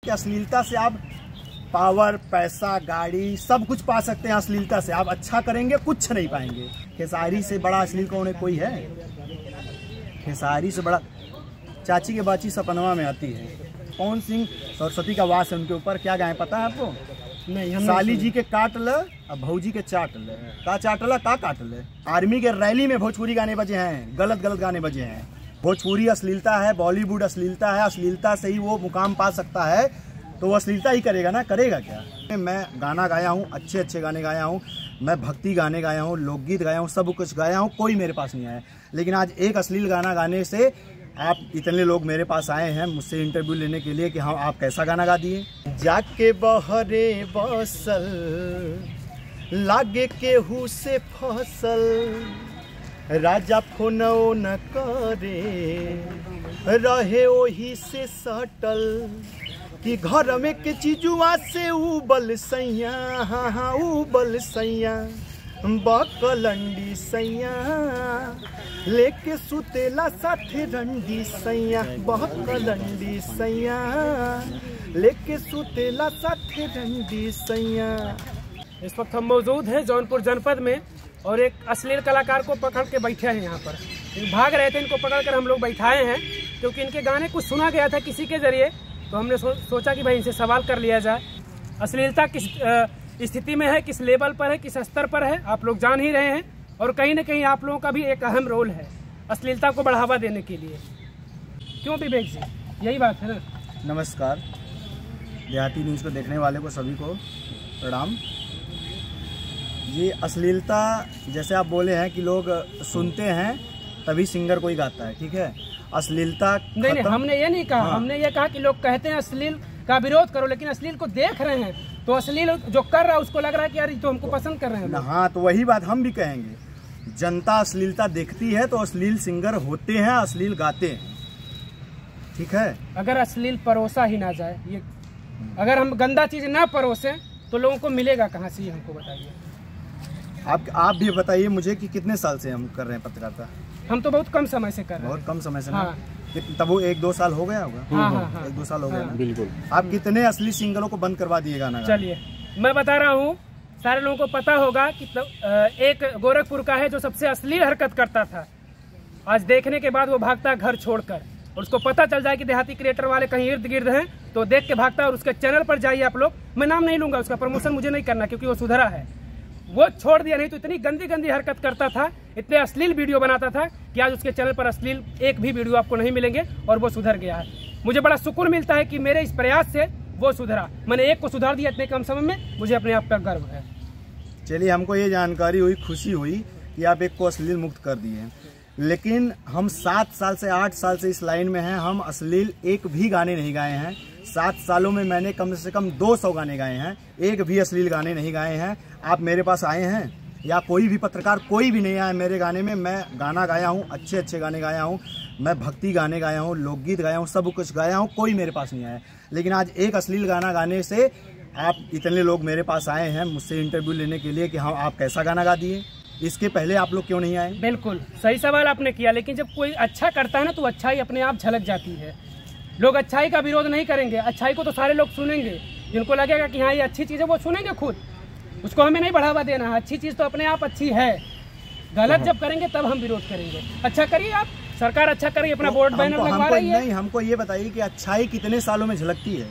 कि अश्लीलता से आप पावर, पैसा, गाड़ी सब कुछ पा सकते हैं। अश्लीलता से आप अच्छा करेंगे कुछ नहीं पाएंगे। खेसारी से बड़ा अश्लील कौन है? कोई है? खेसारी से बड़ा चाची के बाची सपनवा में आती है। पवन सिंह सरस्वती का वास है उनके ऊपर। क्या गाएं पता है आपको? नहीं। साली जी के काट ल और भौजी के चाट ले। का चाटला का काट ले। आर्मी के रैली में भोजपुरी गाने बजे हैं, गलत गलत गाने बजे हैं। भोजपुरी अश्लीलता है, बॉलीवुड अश्लीलता है। अश्लीलता से ही वो मुकाम पा सकता है, तो वो अश्लीलता ही करेगा ना, करेगा क्या? मैं गाना गाया हूँ, अच्छे अच्छे गाने गाया हूँ, मैं भक्ति गाने गाया हूँ, लोकगीत गाया हूँ, सब कुछ गाया हूँ, कोई मेरे पास नहीं आया। लेकिन आज एक अश्लील गाना गाने से आप इतने लोग मेरे पास आए हैं मुझसे इंटरव्यू लेने के लिए कि हाँ आप कैसा गाना गा दिए। जाके बहरे बसल लागे केहू से फसल, राजा फोनो न करे रहे ओही से सटल, कि घर में के चीजुआ से उबल सैया, हाँ हाँ उबल सैया, बकलंडी सैया, लेके सुतेला साथे रंडी सैया, बकलंडी सैया, लेके सुतेला साथे रंडी सैया। इस वक्त हम मौजूद हैं जौनपुर जनपद में और एक अश्लील कलाकार को पकड़ के बैठे हैं यहाँ पर। भाग रहे थे, इनको पकड़कर हम लोग बैठाए हैं क्योंकि इनके गाने कुछ सुना गया था किसी के जरिए, तो हमने सोचा कि भाई इनसे सवाल कर लिया जाए। अश्लीलता किस स्थिति में है, किस लेवल पर है, किस स्तर पर है, आप लोग जान ही रहे हैं। और कहीं न कहीं आप लोगों का भी एक अहम रोल है अश्लीलता को बढ़ावा देने के लिए। क्यों विवेक जी? यही बात है ना। नमस्कार, देहाती न्यूज़ को देखने वाले को सभी को प्रणाम। ये अश्लीलता जैसे आप बोले हैं कि लोग सुनते हैं तभी सिंगर कोई गाता है, ठीक है। अश्लीलता नहीं, हमने ये नहीं कहा। हाँ। हमने ये कहा कि लोग कहते हैं अश्लील का विरोध करो, लेकिन अश्लील को देख रहे हैं तो अश्लील जो कर रहा है उसको लग रहा है कि यार तो हमको पसंद कर रहे हैं। हाँ, तो वही बात हम भी कहेंगे। जनता अश्लीलता देखती है तो अश्लील सिंगर होते हैं, अश्लील गाते हैं, ठीक है। अगर अश्लील परोसा ही ना जाए, ये अगर हम गंदा चीज ना परोसे तो लोगों को मिलेगा कहाँ से, हमको बताइए। आप भी बताइए मुझे कि कितने साल से हम कर रहे हैं पत्रकारिता? हम तो बहुत कम समय से कर रहे हैं। बहुत कम समय से। हाँ। तब वो 1-2 साल हो गया होगा। हाँ। 1-2 साल हो गया ना। बिल्कुल। आप कितने असली सिंगरों को बंद करवा दिए गाना? चलिए मैं बता रहा हूँ, सारे लोगों को पता होगा कि एक गोरखपुर का है जो सबसे अश्लील हरकत करता था। आज देखने के बाद वो भागता घर छोड़कर, और उसको पता चल जाए कि देहाती क्रिएटर वाले कहीं इर्द गिर्द हैं तो देख के भागता है। और उसके चैनल पर जाइए आप लोग, मैं नाम नहीं लूंगा, उसका प्रमोशन मुझे नहीं करना क्योंकि वो सुधरा है। वो छोड़ दिया, नहीं तो इतनी गंदी गंदी हरकत करता था, इतने अश्लील वीडियो बनाता था कि आज उसके चैनल पर अश्लील एक भी वीडियो आपको नहीं मिलेंगे और वो सुधर गया है। मुझे बड़ा सुकून मिलता है कि मेरे इस प्रयास से वो सुधरा। मैंने एक को सुधार दिया इतने कम समय में, मुझे अपने आप पर गर्व है। चलिए, हमको ये जानकारी हुई, खुशी हुई कि आप एक को अश्लील मुक्त कर दिए हैं। लेकिन हम 7 साल से 8 साल से इस लाइन में हैं, हम अश्लील एक भी गाने नहीं गाए हैं। 7 सालों में मैंने कम से कम 200 गाने गाए हैं, एक भी अश्लील गाने नहीं गाए हैं। आप मेरे पास आए हैं या कोई भी पत्रकार, कोई भी नहीं आया मेरे गाने में। मैं गाना गाया हूँ, अच्छे अच्छे गाने गाया हूँ, मैं भक्ति गाने गाया हूँ, लोकगीत गाया हूँ, सब कुछ गाया हूँ, कोई मेरे पास नहीं आया। लेकिन आज एक अश्लील गाना गाने से आप इतने लोग मेरे पास आए हैं मुझसे इंटरव्यू लेने के लिए कि हाँ आप कैसा गाना गा दिए। इसके पहले आप लोग क्यों नहीं आए? बिल्कुल सही सवाल आपने किया, लेकिन जब कोई अच्छा करता है ना तो अच्छाई अपने आप झलक जाती है। लोग अच्छाई का विरोध नहीं करेंगे, अच्छाई को तो सारे लोग सुनेंगे। जिनको लगेगा कि हाँ ये अच्छी चीज़ है वो सुनेंगे खुद, उसको हमें नहीं बढ़ावा देना है। अच्छी चीज़ तो अपने आप अच्छी है, गलत जब करेंगे तब हम विरोध करेंगे। अच्छा करिए आप, सरकार अच्छा करिए, अपना बोर्ड बैनर लगवा रही है। नहीं, हमको ये बताइए कि अच्छाई कितने सालों में झलकती है?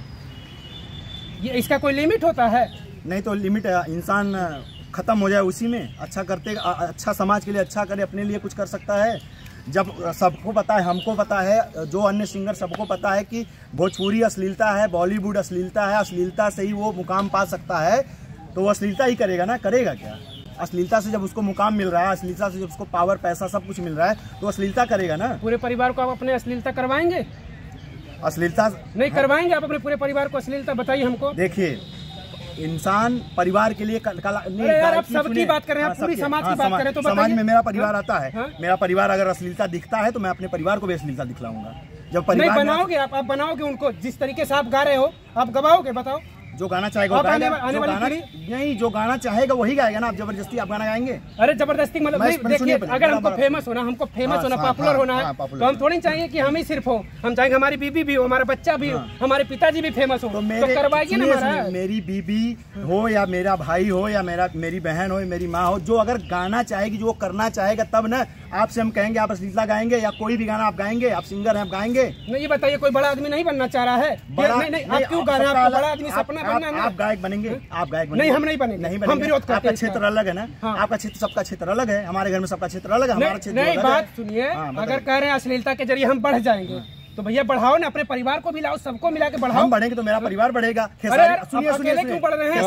ये इसका कोई लिमिट होता है? नहीं तो लिमिट इंसान खत्म हो जाए उसी में। अच्छा करते, अच्छा समाज के लिए अच्छा करे, अपने लिए कुछ कर सकता है। जब सबको पता है, हमको पता है, जो अन्य सिंगर सबको पता है कि भोजपुरी अश्लीलता है, बॉलीवुड अश्लीलता है, अश्लीलता से ही वो मुकाम पा सकता है, तो वो अश्लीलता ही करेगा ना, करेगा क्या? अश्लीलता से जब उसको मुकाम मिल रहा है, अश्लीलता से जब उसको पावर, पैसा सब कुछ मिल रहा है, तो अश्लीलता करेगा ना। पूरे परिवार को आप अपने अश्लीलता करवाएंगे? अश्लीलता नहीं करवाएंगे आप अपने पूरे परिवार को अश्लीलता? बताइए हमको। देखिए, इंसान परिवार के लिए आप सबकी बात कर रहे हैं, पूरी समाज की बात करें तो समाज में मेरा परिवार आता है। मेरा परिवार अगर अश्लीलता दिखता है तो मैं अपने परिवार को भी अश्लीलता दिखलाऊंगा। जब परिवार नहीं बनाओगे आप बनाओगे उनको, जिस तरीके से आप गा रहे हो आप गवाओगे, बताओ। जो गाना चाहेगा जो गाना चाहेगा वही गाएगा ना। आप जबरदस्ती आप गाना गाएंगे? अरे जबरदस्ती मतलब देखिए, अगर हमको फेमस होना, पॉपुलर होना है तो हम थोड़ी चाहिए कि हम ही सिर्फ हो, हम चाहेंगे हमारी बीबी भी हो, हमारा बच्चा भी हो, हमारे पिताजी भी फेमस हो, तो करवाइए ना। मेरी बीबी हो या मेरा भाई हो या मेरी बहन हो, मेरी माँ हो, जो अगर गाना चाहेगी, जो करना चाहेगा, तब ना आपसे हम कहेंगे आप अश्लीलता गाएंगे या कोई भी गाना आप गाएंगे, आप सिंगर हैं आप गाएंगे। नहीं ये बताइए, कोई बड़ा आदमी नहीं बनना चाह रहा है? आप क्यों गा रहे हैं? आपका बड़ा आदमी सपना बनना है। आप गायक बनेंगे? आप गायक नहीं, हम नहीं बनेंगे, हम विरोध करते हैं। आपका क्षेत्र अलग है ना, आपका क्षेत्र, सबका क्षेत्र अलग है, हमारे घर में सबका क्षेत्र अलग है, हमारा क्षेत्र नहीं। बात सुनिए, अगर कह रहे हैं अश्लीलता के जरिए हम बढ़ जाएंगे तो भैया बढ़ाओ ना, अपने परिवार को भी लाओ, सबको मिला के बढ़ाओ। हम बढ़ेंगे तो मेरा परिवार बढ़ेगा। अकेले क्यों बढ़ रहे हैं?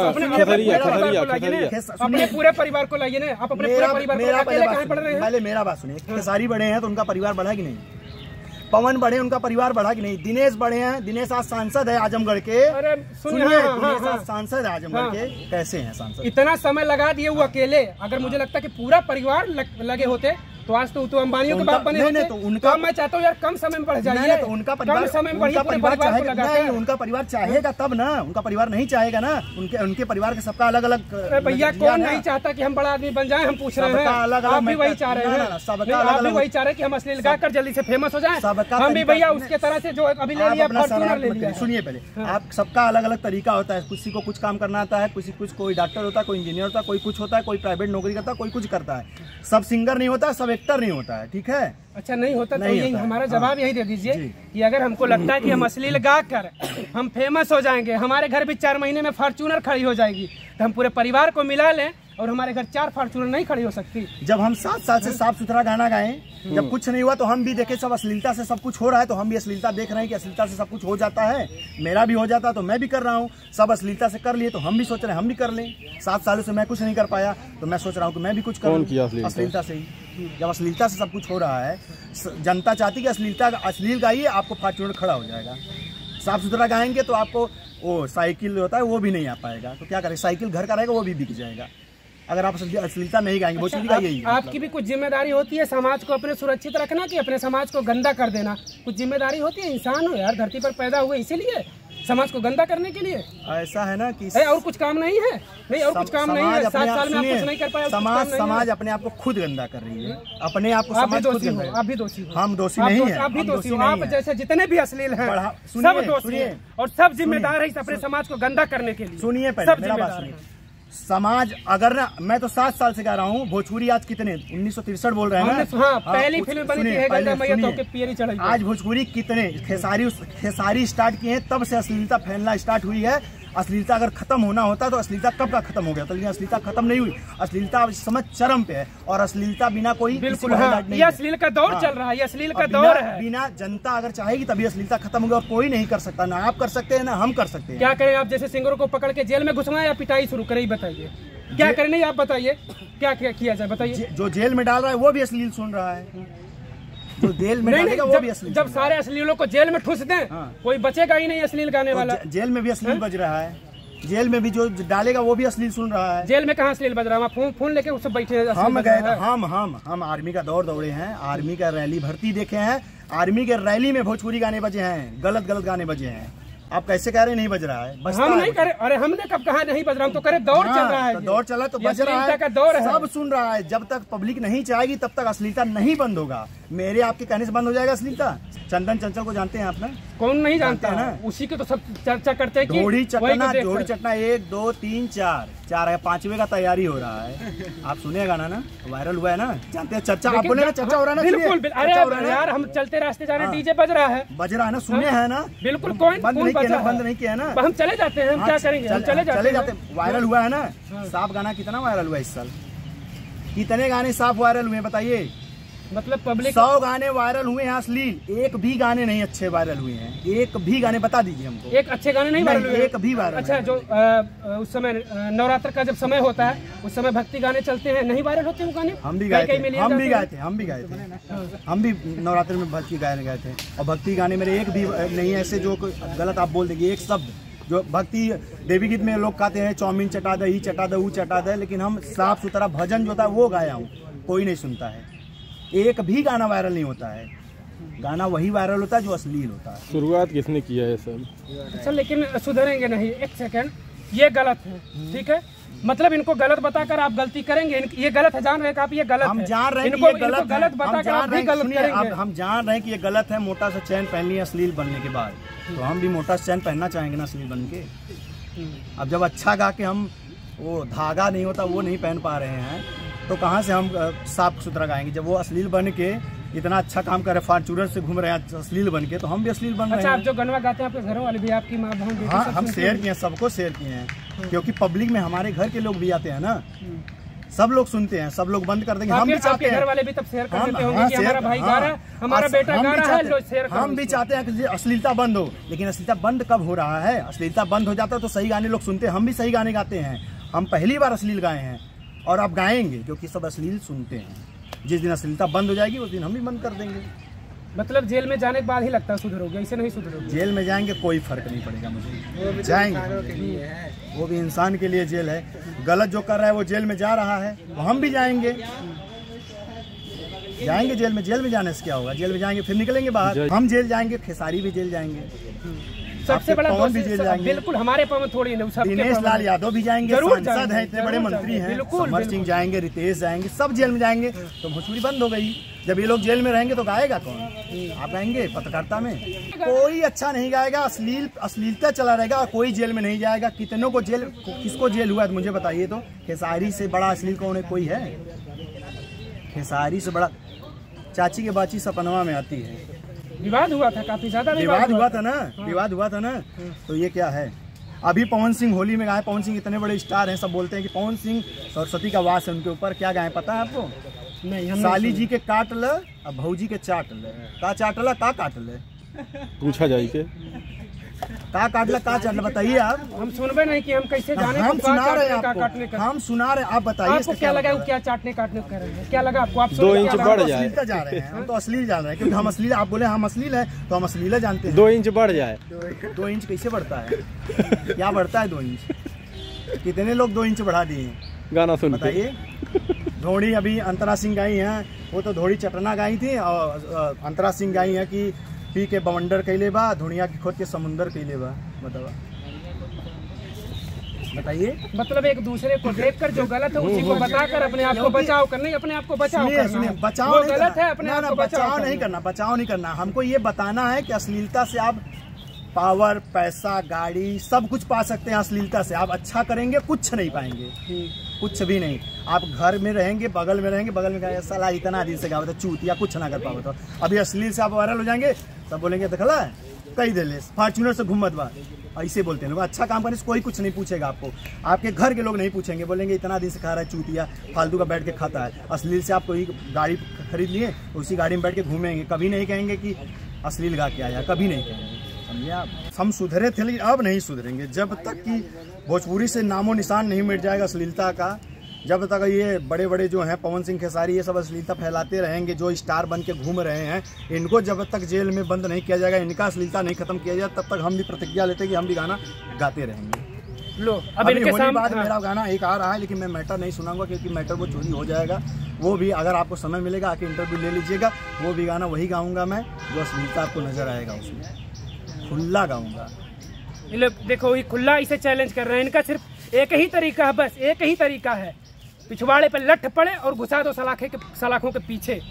अपने पूरे परिवार को लाइए ना, आप अपने पूरे परिवार को अकेले कहाँ बढ़ रहे हैं? पहले मेरा बात सुनिए, खेसारी बढ़े हैं तो उनका परिवार बढ़ा कि नहीं? पवन बढ़े उनका परिवार बढ़ा कि नहीं? दिनेश बढ़े हैं, दिनेश आज सांसद है आजमगढ़ के। अरे सुनिए, दिनेश आज सांसद है आजमगढ़ के। कैसे हैं सांसद? इतना समय लगा दिए वो अकेले। अगर मुझे लगता है कि पूरा परिवार लगे होते तो आज तो अंबानियों के बाप बने होते। तो उनका मैं चाहता हूँ यार कम समय में बढ़ जाइए, तो उनका परिवार समय में उनका परिवार चाहेगा तब ना, उनका परिवार नहीं चाहेगा ना, उनके परिवार के सबका अलग अलग। भैया कौन नहीं चाहता कि हम बड़ा आदमी बन जाए? हम पूछ रहे हैं, आप भी वही चाह रहे हैं, आप भी वही चाह रहे हैं कि हम अश्लील गाकर जल्दी से फेमस हो जाए। हम भी भैया उसके तरह से जो अभी ले लिया, फॉर्च्यूनर ले लिया। सुनिए पहले, आप सबका अलग अलग तरीका होता है, किसी को कुछ काम करना आता है, कोई डॉक्टर होता है, कोई इंजीनियर होता है, कोई कुछ होता है, कोई प्राइवेट नौकरी करता है, कोई कुछ करता है। सब सिंगर नहीं होता, सब एक्टर नहीं होता है, ठीक है? अच्छा नहीं होता तो यही हमारा जवाब यही दे दीजिए कि अगर हमको लगता है कि हम अश्लील गाकर हम फेमस हो जाएंगे, हमारे घर भी 4 महीने में फॉर्च्यूनर खड़ी हो जाएगी, तो हम पूरे परिवार को मिला लें और हमारे घर 4 फॉर्च्यूनर नहीं खड़ी हो सकती। जब हम 7 साल से साफ सुथरा गाना गाएं, जब कुछ नहीं हुआ तो हम भी देखे सब अश्लीलता से सब कुछ हो रहा है, तो हम भी अश्लीलता देख रहे हैं कि अश्लीलता से सब कुछ हो जाता है। मेरा भी हो जाता तो मैं भी कर रहा हूँ, सब अश्लीलता से कर लिए तो हम भी सोच रहे हैं हम भी कर लें। 7 सालों से मैं कुछ नहीं कर पाया तो मैं सोच रहा हूँ कि मैं भी कुछ करूँ अश्लीलता से ही। जब अश्लीलता से सब कुछ हो रहा है, जनता चाहती है कि अश्लील गाइए, आपको फॉर्च्यूनर खड़ा हो जाएगा। साफ सुथरा गाएंगे तो आपको वो साइकिल होता है वो भी नहीं आ पाएगा, तो क्या करें? साइकिल घर का रहेगा वो भी बिक जाएगा। अगर आप अश्लीलता नहीं गाएंगे, भोजपुरी का यही आपकी भी कुछ जिम्मेदारी होती है समाज को अपने सुरक्षित रखना कि अपने समाज को गंदा कर देना। कुछ जिम्मेदारी होती है, इंसान हो यार, धरती पर पैदा हुए इसीलिए, समाज को गंदा करने के लिए। ऐसा है ना कि और कुछ काम नहीं है, नहीं और कुछ काम नहीं है। 7 साल में आप कुछ नहीं कर पाया। समाज अपने आप को खुद गंदा कर रही है, अपने आप को समाज खुद गंदा है। आप भी दोषी हो। हम दोषी नहीं है, आप भी दोषी हो। आप जैसे जितने भी अश्लील हैं सब दोषी हैं और सब जिम्मेदार है अपने समाज को गंदा करने के लिए। सुनिए पहले मेरा बात सुनिए, समाज अगर ना, मैं तो 7 साल से गा रहा हूँ, भोजपुरी आज कितने 1963 बोल रहे हैं ना। हाँ, पहली फिल्म बनी थी पियरी चढ़ाई। आज भोजपुरी कितने खेसारी स्टार्ट किए हैं, तब से अश्लीलता फैलना स्टार्ट हुई है। अश्लीलता अगर खत्म होना होता तो अश्लीलता कब का खत्म हो गया था, लेकिन अश्लीलता खत्म नहीं हुई। अश्लीलता इस समय चरम पे है और अश्लीलता बिना कोई बिल्कुल ये अश्लील का दौर चल रहा है, ये अश्लील का दौर है। बिना जनता अगर चाहेगी तभी अश्लीलता खत्म होगी और कोई नहीं कर सकता, ना आप कर सकते हैं ना हम कर सकते हैं। क्या करें? आप जैसे सिंगरों को पकड़ के जेल में घुसवाएं या पिटाई शुरू करें, बताइए क्या करें? नहीं आप बताइए क्या किया जाए, बताइए। जो जेल में डाल रहा है वो भी अश्लील सुन रहा है, जो जेल में डालेगा वो भी अश्लील। जब सारे अश्लीलों को जेल में ठूस दें कोई बचेगा ही नहीं अश्लील गाने वाला। जेल में भी अश्लील बज रहा है, जेल में भी जो डालेगा वो भी अश्लील सुन रहा है। जेल में कहाँ अश्लील बज रहा है? फोन लेके उससे बैठे हम गए, हम आर्मी का दौर दौड़े हैं, आर्मी का रैली भर्ती देखे हैं, आर्मी के रैली में भोजपुरी गाने बजे हैं, गलत गाने बजे हैं। आप कैसे कह रहे नहीं बज रहा है? हम नहीं करे, अरे हमने कब कहा नहीं बज रहा, हम तो करे दौर चल रहा है, तो दौर चला तो बज रहा है, दौर है, सब सुन रहा है। जब तक पब्लिक नहीं चाहेगी तब तक अश्लीलता नहीं बंद होगा। मेरे आपके कहने से बंद हो जाएगा अश्लीलता। चंदन चंचल को जानते हैं आप ना? कौन नहीं जानता है ना, उसी की तो सब चर्चा करते हैं कि जोड़ी चटना 1 2 3 4 है, 5वें का तैयारी हो रहा है। आप सुने गाना ना, वायरल हुआ है ना, जानते हैं? चर्चा आप बोले ना, चर्चा हो रहा है ना? बिल्कुल। अरे यार हम चलते रास्ते जा रहे हैं, डीजे बज रहा है ना, सुने हैं ना? बिल्कुल। बंद नहीं किया ना, हम चले जाते हैं, हम क्या करेंगे, हम चले जाते हैं। वायरल हुआ है ना, साफ गाना कितना वायरल हुआ इस साल? कितने गाने साफ वायरल हुए बताइए? मतलब पब्लिक 100 गाने वायरल हुए हैं अश्लील, एक भी गाने नहीं अच्छे वायरल हुए हैं। एक भी गाने बता दीजिए हमको, एक अच्छे गाने नहीं वायरल हुए? एक भी वायरल। अच्छा, जो उस समय नवरात्र का जब समय होता है उस समय भक्ति गाने चलते हैं, नहीं वायरल होते वो गाने? हम भी गाए थे, हम भी नवरात्र में भक्ति गाने गाए थे। और भक्ति गाने मेरे एक भी नहीं ऐसे जो गलत आप बोल देंगे, एक शब्द जो भक्ति देवी गीत में लोग कहते हैं चौमीन चटा दे, ही चटा दे, वो चटा दे, लेकिन हम साफ सुथरा भजन जो होता है वो गाया हूँ, कोई नहीं सुनता है। एक भी गाना वायरल नहीं होता है। गाना वही वायरल होता है जो अश्लील होता है। शुरुआत किसने किया है सब? अच्छा, लेकिन सुधरेंगे नहीं। एक सेकंड, ये गलत है, ठीक है, मतलब इनको गलत बताकर आप गलती करेंगे। ये गलत है, जान रहे हैं आप ये गलत है। हम जान रहे हैं इनको, कि ये गलत गलत बताकर आप भी गलत करेंगे। हम जान रहे हैं कि ये गलत है। मोटा सा चैन पहन लिया अश्लील बनने के बाद, तो हम भी मोटा सा चैन पहनना चाहेंगे ना अश्लील बन के। अब जब अच्छा गा के हम वो धागा नहीं होता वो नहीं पहन पा रहे हैं, तो कहाँ से हम साफ सुथरा गाएंगे? जब वो अश्लील बन के इतना अच्छा काम कर रहे, फॉर्च्यूनर से घूम रहे हैं अश्लील बन के, तो हम भी अश्लील बन रहे हैं। अच्छा, आप जो गनवा गाते हैं आपके घरों वाले भी, आपकी माँ बहन? हाँ, हम शेयर किए हैं, सबको शेयर किए हैं, क्योंकि पब्लिक में हमारे घर के लोग भी आते हैं ना, सब लोग सुनते हैं, सब लोग बंद कर देंगे। हम भी चाहते हैं, घर वाले भी तब शेयर कर देते होंगे कि हमारा भाई गा रहा है, हमारा बेटा गा रहा है, लो शेयर करो। हम भी चाहते हैं कि अश्लीलता बंद हो, लेकिन अश्लीलता बंद कब हो रहा है? अश्लीलता बंद हो जाता है तो सही गाने लोग सुनते हैं। हम भी सही गाने गाते हैं, हम पहली बार अश्लील गाए हैं और अब गाएंगे, क्योंकि सब अश्लील सुनते हैं। जिस दिन अश्लीलता बंद हो जाएगी उस दिन हम भी बंद कर देंगे। मतलब जेल में जाने के बाद ही लगता है सुधरोगे, ऐसे नहीं सुधरोगे? जेल में जाएंगे कोई फर्क नहीं पड़ेगा मुझे, जाएंगे, वो भी इंसान के लिए जेल है। गलत जो कर रहा है वो जेल में जा रहा है, तो हम भी जाएंगे जेल में। जेल में जाने से क्या होगा? जेल में जाएंगे फिर निकलेंगे बाहर। हम जेल जाएंगे, खेसारी भी जेल जाएंगे, सबसे बड़ा पवन भी जेल जाएंगे, बिल्कुल हमारे पवन थोड़ी नहीं, दिनेश लाल यादव भी जाएंगे, सांसद हैं, इतने बड़े मंत्री हैं, समर सिंह जाएंगे, रितेश जाएंगे, सब जेल में जाएंगे। तो भोजपुरी बंद हो गई। जब ये लोग जेल में रहेंगे तो गाएगा कौन? आप गाएंगे पत्रकारिता में? कोई अच्छा नहीं गाएगा, अश्लीलता चला रहेगा, कोई जेल में नहीं जाएगा। कितनों को जेल, किसको जेल हुआ है मुझे बताइए तो? खेसारी से बड़ा अश्लील कौन कोई है? खेसारी से बड़ा चाची के बाची सपनवा में आती है। विवाद हुआ था, काफी ज्यादा विवाद हुआ था ना, विवाद हुआ था ना। तो ये क्या है? अभी पवन सिंह होली में गाए, पवन सिंह इतने बड़े स्टार हैं, सब बोलते हैं कि पवन सिंह सरस्वती का वास है उनके ऊपर। क्या गाए पता है आपको? नहीं। साली जी के काट ल अब भौजी के चाट ल, का चाटला का काट ले, पूछा जाए के का काटला का चाटला, बताइए आप। हम सुनबे नहीं कि हम कैसे जाने? हम सुना रहे हैं आपको, हम सुना रहे हैं, आप बताइए। आपको क्या लगा क्या चाटने काटने कर रहे हैं? क्या लगा आपको? आप 2 इंच बढ़ जाए, जा रहे हैं हम तो अश्लील जान रहे हैं, क्योंकि हम अश्लील, आप बोले हम अश्लील है तो हम अश्लील जानते हैं। 2 इंच बढ़ जाए। 2 इंच कैसे बढ़ता है? क्या बढ़ता है 2 इंच? कितने लोग 2 इंच बढ़ा दिए गाना सुन बताइए। धोड़ी अभी अंतरा सिंह गाई हैं, वो तो धोड़ी चटना गाई थी, और अंतरा सिंह गाई है कि पी के बवंडर कैले बा, धुनिया की खोद के समुंदर कैले बा। बताइए। मतलब एक दूसरे को देखकर जो गलत है उसी को बताकर अपने आप को बचाव करना, नहीं अपने आप को बचाव करना। बचाव वो गलत है, अपने आप को बचाव नहीं करना, बचाव नहीं करना। हमको ये बताना है कि अश्लीलता से आप पावर, पैसा, गाड़ी सब कुछ पा सकते हैं। अश्लीलता से आप अच्छा करेंगे कुछ नहीं पाएंगे, कुछ भी नहीं। आप घर में रहेंगे, बगल में रहेंगे, बगल में साला इतना दिन से गाओ तो चूतिया कुछ ना कर पाओ। तो अभी अश्लील से आप वायरल हो जाएंगे, सब बोलेंगे देखला कई दे ले फॉर्च्यूनर से घूमत बा, ऐसे बोलते हैं लोग। अच्छा काम करने से कोई कुछ नहीं पूछेगा आपको, आपके घर के लोग नहीं पूछेंगे, बोलेंगे इतना दिन से खा रहा है चूतिया, फालतू का बैठ के खाता है। अश्लील से आप कोई गाड़ी खरीद लिए, उसी गाड़ी में बैठ के घूमेंगे, कभी नहीं कहेंगे कि अश्लील गा के आया, कभी नहीं कहेंगे, समझे आप। हम सुधरे थे लेकिन अब नहीं सुधरेंगे जब तक कि भोजपुरी से नामो निशान नहीं मिट जाएगा अश्लीलता का। जब तक ये बड़े बड़े जो हैं पवन सिंह, खेसारी, ये सब अश्लीलता फैलाते रहेंगे, जो स्टार बन के घूम रहे हैं, इनको जब तक जेल में बंद नहीं किया जाएगा, इनका अश्लीलता नहीं खत्म किया जाए, तब तक हम भी प्रतिज्ञा लेते कि हम भी गाना गाते रहेंगे। लो अभी होली बाद मेरा गाना एक आ रहा है, लेकिन मैं मैटर नहीं सुनाऊंगा क्योंकि मैटर वो चोरी हो जाएगा। वो भी अगर आपको समय मिलेगा आके इंटरव्यू ले लीजिएगा, वो भी गाना वही गाऊंगा मैं जो अश्लीलता आपको नजर आएगा, उसमें खुला गाऊंगा। देखो ये खुला इसे चैलेंज कर रहे हैं, इनका सिर्फ एक ही तरीका है, बस एक ही तरीका है, पिछवाड़े पे लठ पड़े और घुसा दो सलाखों के पीछे।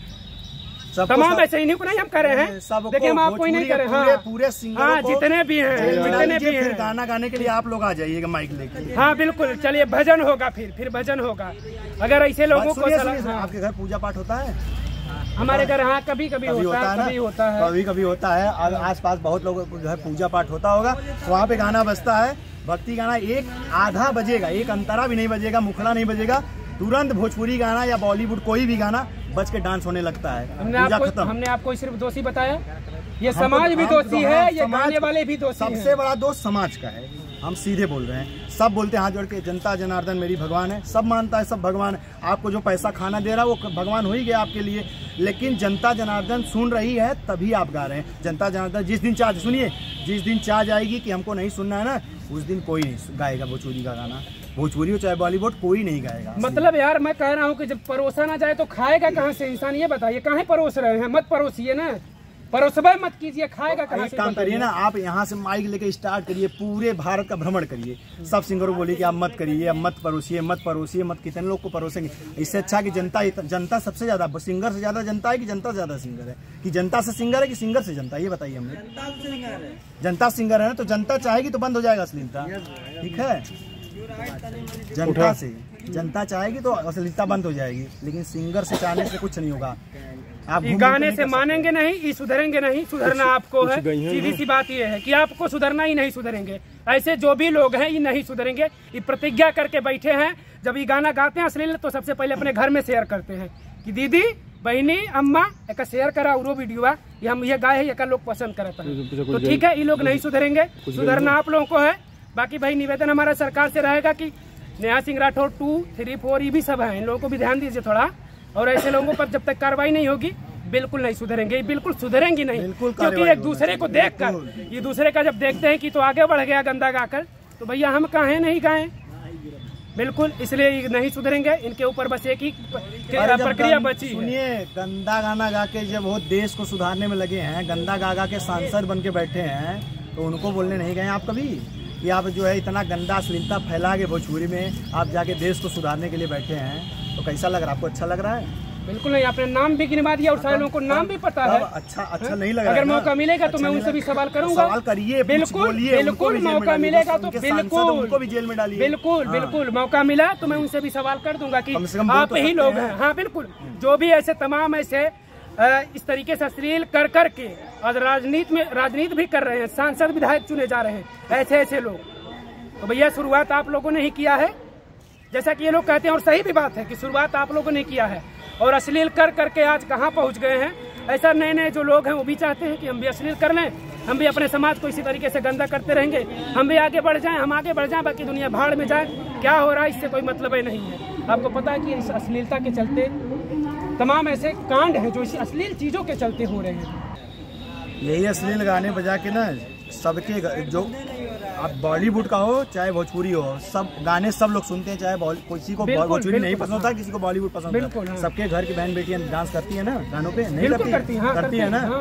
तमाम ऐसे इन्हीं को नहीं हम कर रहे हैं, देखिए हम आपको ही नहीं कर रहे हैं। पूरे सिंगरों को जितने भी हैं, जितने भी हैं, गाना गाने के लिए आप लोग आ जाइएगा माइक लेके। हाँ बिल्कुल, चलिए भजन होगा, फिर भजन होगा। अगर ऐसे लोगों को आपके घर पूजा पाठ होता है? हमारे घर हाँ कभी कभी होता है, कभी कभी होता है। आस पास बहुत लोगों को जो है पूजा पाठ होता होगा, वहाँ पे गाना बजता है, भक्ति गाना। एक आधा बजेगा, एक अंतरा भी नहीं बजेगा, मुखड़ा नहीं बजेगा, तुरंत भोजपुरी गाना या बॉलीवुड कोई भी गाना बज के डांस होने लगता है। हमने आपको सिर्फ दोषी बताया, ये समाज भी दोषी है, ये गाने वाले भी दोषी हैं। सबसे बड़ा दोष समाज का है, हम सीधे बोल रहे हैं। सब बोलते हैं हाथ जोड़ के जनता जनार्दन मेरी भगवान है, सब मानता है सब भगवान है। आपको जो पैसा खाना दे रहा है वो भगवान हो ही गया आपके लिए, लेकिन जनता जनार्दन सुन रही है तभी आप गा रहे हैं। जनता जनार्दन जिस दिन चाह, सुनिए, जिस दिन चाह जाएगी कि हमको नहीं सुनना है ना, उस दिन कोई नहीं गाएगा भोजपुरी का गाना, भोजपुरी हो चाहे बॉलीवुड, कोई नहीं गाएगा। मतलब यार मैं कह रहा हूँ कि जब परोसा ना जाए तो खाएगा कहाँ से इंसान, ये बताइए। कहाँ परोस रहे हैं, मत परोसिए ना, परोसबे मत कीजिए, खाएगा कहाँ एक से? काम करिए ना, आप यहाँ से माइक लेके स्टार्ट करिए, पूरे भारत का भ्रमण करिए, सब सिंगरों को बोलिए कि आप मत करिए, अब मत परोसिए, मत परोसिए, मत। कितने लोग को परोसेंगे? इससे अच्छा कि जनता सबसे ज्यादा, सिंगर से ज्यादा जनता है कि जनता से ज्यादा सिंगर है, कि जनता से सिंगर है कि सिंगर से जनता? ये बताइए हमें। जनता सिंगर है ना, तो जनता चाहेगी तो बंद हो जाएगा अश्लीलता, ठीक है? जनता चाहेगी तो अश्लीलता बंद हो जाएगी, लेकिन सिंगर से चाहने से कुछ नहीं होगा। आप गाने से मानेंगे नहीं, ये सुधरेंगे नहीं, सुधरना आपको है। सीधी सी बात ये है कि आपको सुधरना ही नहीं सुधरेंगे। ऐसे जो भी लोग हैं ये नहीं सुधरेंगे। ये प्रतिज्ञा करके बैठे हैं, जब ये गाना गाते हैं अश्लील तो सबसे पहले अपने घर में शेयर करते हैं कि दीदी बहनी अम्मा एक शेयर करा उरो वीडियो ये हम ये गाए है, एक लोग पसंद करता है। तो ठीक है, ये लोग नहीं सुधरेंगे, सुधरना आप लोगों को है। बाकी भाई निवेदन हमारा सरकार से रहेगा कि नेहा सिंह राठौर 2, 3, 4 ये भी सब है, इन लोगों को भी ध्यान दीजिए थोड़ा। और ऐसे लोगों पर जब तक कार्रवाई नहीं होगी बिल्कुल नहीं सुधरेंगे, बिल्कुल सुधरेंगी नहीं, क्योंकि एक दूसरे को देखकर, ये दूसरे का जब देखते हैं कि तो आगे बढ़ गया गंदा गाकर, तो भैया हम कहें नहीं गाएं, बिल्कुल इसलिए नहीं सुधरेंगे। इनके ऊपर बस एक ही प्रक्रिया बची। सुनिए, गंदा गाना गा के जब वो देश को सुधारने में लगे हैं, गंदा गा के सांसद बन के बैठे हैं, तो उनको बोलने नहीं गए आप कभी कि आप जो है इतना गंदा अश्लीलता फैला के भोजपुरी में आप जाके देश को सुधारने के लिए बैठे हैं? तो कैसा लग रहा है आपको? अच्छा लग रहा है? बिल्कुल नहीं, आपने नाम भी गिनवा दिया और सारे लोगों को नाम भी पता है। अच्छा नहीं लग रहा। अगर मौका मिलेगा तो मैं उनसे भी सवाल करूंगा। सवाल करिए, बिल्कुल बिल्कुल मौका मिलेगा तो बिल्कुल उनको भी जेल में डालिए। बिल्कुल मौका मिला तो मैं उनसे भी सवाल कर दूंगा कि आप ही लोग हैं। हाँ बिल्कुल, जो भी ऐसे तमाम ऐसे इस तरीके से अश्लील कर करके और राजनीति भी कर रहे हैं, सांसद विधायक चुने जा रहे हैं ऐसे ऐसे लोग, तो भैया शुरुआत आप लोगों ने ही किया है, जैसा कि ये लोग कहते हैं। और सही भी बात है कि शुरुआत आप लोगों ने किया है, और अश्लील कर करके आज कहाँ पहुँच गए हैं। ऐसा नए नए जो लोग हैं वो भी चाहते हैं कि हम भी अश्लील कर लें, हम भी अपने समाज को इसी तरीके से गंदा करते रहेंगे, हम भी आगे बढ़ जाएं, हम आगे बढ़ जाएं, बाकी दुनिया भाड़ में जाए। क्या हो रहा है इससे कोई मतलब ही नहीं है। आपको पता है कि इस अश्लीलता के चलते तमाम ऐसे कांड हैं जो इस अश्लील चीज़ों के चलते हो रहे हैं। यही अश्लील गाने बजा के ना सबके, जो आप बॉलीवुड का हो चाहे भोजपुरी हो, सब गाने सब लोग सुनते हैं, चाहे किसी को भोजपुरी नहीं पसंद होता, किसी को बॉलीवुड पसंद होता है। सबके घर की बहन बेटियां डांस करती है ना गानों पे, नहीं करती है ना?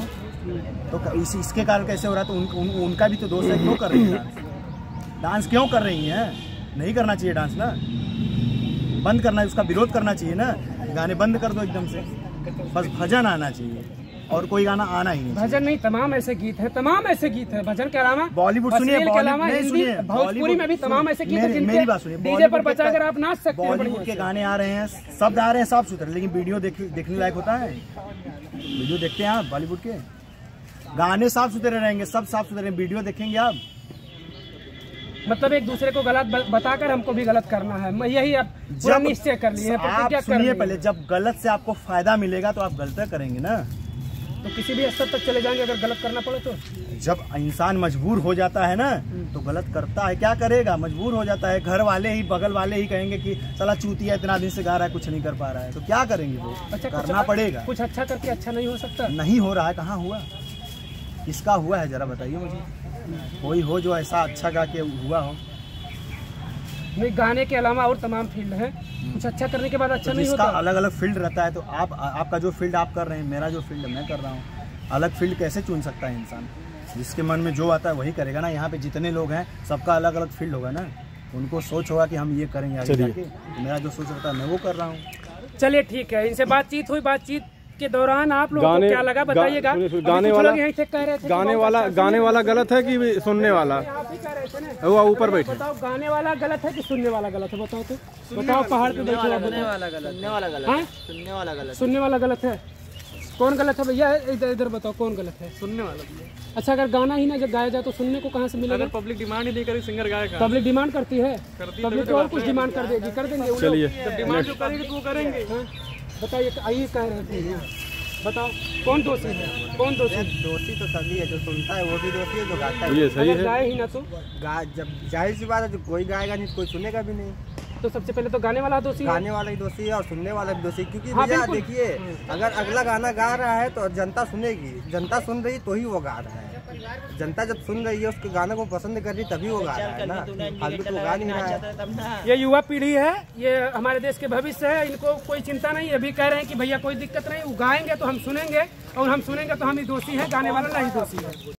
तो इसके कारण कैसे हो रहा है? तो उनका भी तो दोष है, क्यों कर रही है डांस? क्यों कर रही है? नहीं करना चाहिए डांस ना, बंद करना है, उसका विरोध करना चाहिए ना। गाने बंद कर दो एकदम से, बस भजन आना चाहिए और कोई गाना आना ही नहीं। भजन नहीं, तमाम ऐसे गीत हैं, तमाम ऐसे गीत हैं भजन के अलावा। बॉलीवुड सुनिए, भोजपुरी में भी तमाम ऐसे गीत हैं मेरी बात सुनिए, डीजे पर बजाकर आप नाच सकते हैं। बॉलीवुड के गाने आ रहे हैं, शब्द आ रहे हैं साफ सुथरे, लेकिन वीडियो देखने लायक होता है? वीडियो देखते हैं आप बॉलीवुड के? गाने साफ सुथरे रहेंगे, सब साफ सुथरे, वीडियो देखेंगे आप? मतलब एक दूसरे को गलत बताकर हमको भी गलत करना है, मैं यही अब पूरा निश्चय कर लिए। आप सुनिए पहले, जब गलत से आपको फायदा मिलेगा तो आप गलत करेंगे ना, तो किसी भी स्तर तक चले जाएंगे अगर गलत करना पड़े तो। जब इंसान मजबूर हो जाता है ना तो गलत करता है, क्या करेगा? मजबूर हो जाता है। घर वाले ही, बगल वाले ही कहेंगे कि साला चूतिया इतना दिन से गा रहा है, कुछ नहीं कर पा रहा है, तो क्या करेंगे वो? अच्छा, करना पड़ेगा। कुछ अच्छा करके अच्छा नहीं हो सकता? नहीं हो रहा है, कहाँ हुआ? किसका हुआ है जरा बताइए मुझे, कोई हो जो ऐसा अच्छा गा के हुआ हो? नहीं, गाने के अलावा और तमाम फील्ड है, कुछ अच्छा करने के बाद अच्छा नहीं होता। अलग अलग फील्ड रहता है, तो आपका जो फील्ड आप कर रहे हैं, मेरा जो फील्ड मैं कर रहा हूँ, अलग फील्ड कैसे चुन सकता है इंसान? जिसके मन में जो आता है वही करेगा ना। यहाँ पे जितने लोग हैं सबका अलग अलग फील्ड होगा ना, उनको सोच होगा कि हम ये करेंगे आगे जाके, मेरा जो सोच रहता है मैं वो कर रहा हूँ। चलिए ठीक है, इनसे बातचीत हुई, बातचीत के दौरान आप लोगों को क्या लगा बताइएगा? गाने वाला गलत है कि सुनने वाला? आप ही कह रहे थे ना, वो ऊपर बैठे। बताओ गाने वाला गलत है कि सुनने वाला गलत है? बताओ तो, बताओ पहाड़ पे बैठे। सुनने वाला गलत है। कौन गलत है भैया? इधर बताओ कौन गलत है? सुनने वाला। अच्छा, अगर गाना ही ना जब गाया जाए तो सुनने को कहाँ से मिलेगा? अगर पब्लिक डिमांड ही नहीं करे सिंगर गाएगा। पब्लिक डिमांड करती है, पब्लिक और कुछ डिमांड कर देगी, कर देंगे। चलिए, जब डिमांड जो करेंगे तो वो करेंगे। बताइए, आइए कह रहे थे, बताओ कौन दोषी है? कौन दोषी? दोषी तो सभी है, जो सुनता है वो भी दोषी है, जो गाता है ये सही है। गाए ही ना तो जब जाहिर सी बात है, जो कोई गाएगा नहीं कोई सुनेगा भी नहीं, तो सबसे पहले तो गाने वाला दोषी है। गाने वाला ही दोषी है और सुनने वाला भी दोषी, क्योंकि हाँ, भैया देखिए, अगर अगला गाना गा रहा है तो जनता सुनेगी, जनता सुन रही तो ही वो गा रहा है। जनता जब सुन रही है उसके गाने को पसंद कर रही तभी वो गा रहा है ना, फालतू तो गा नहीं रहा है। ये युवा पीढ़ी है, ये हमारे देश के भविष्य है, इनको कोई चिंता नहीं। अभी कह रहे हैं कि भैया कोई दिक्कत नहीं, वो गाएंगे तो हम सुनेंगे, और हम सुनेंगे तो हम ही दोषी हैं, गाने वाला नहीं दोषी है।